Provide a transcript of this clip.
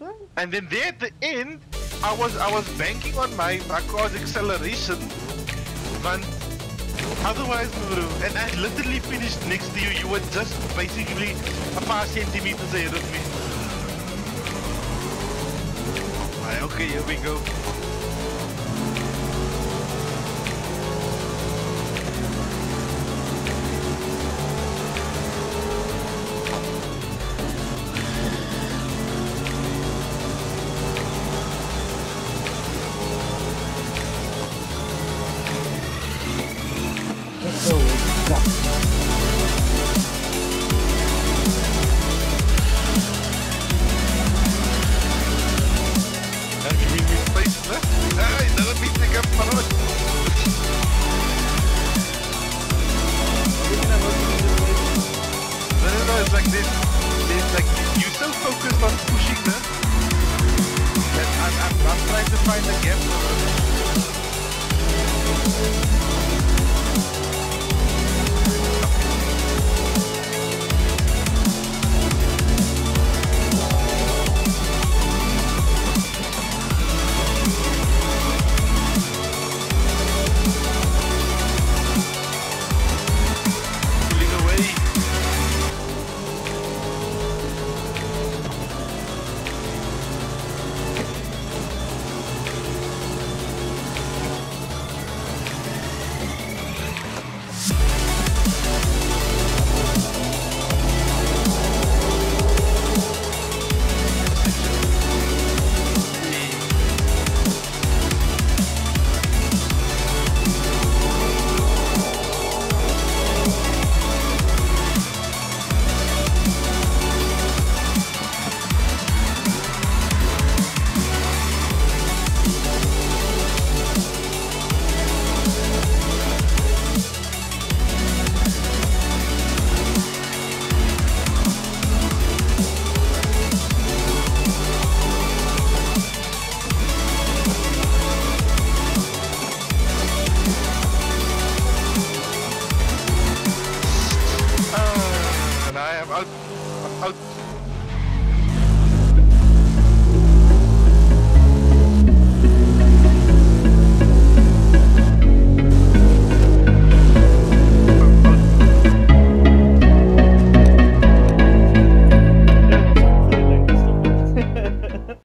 one? And then there at the end, I was banking on my car's acceleration, but otherwise, bro, and I literally finished next to you. You were just basically a paar centimeters ahead of me. Right, okay, here we go. Let's go. Go. It's like this. It's like you're so focused on pushing this that I'm trying to find a gap. Pulling away. And I am out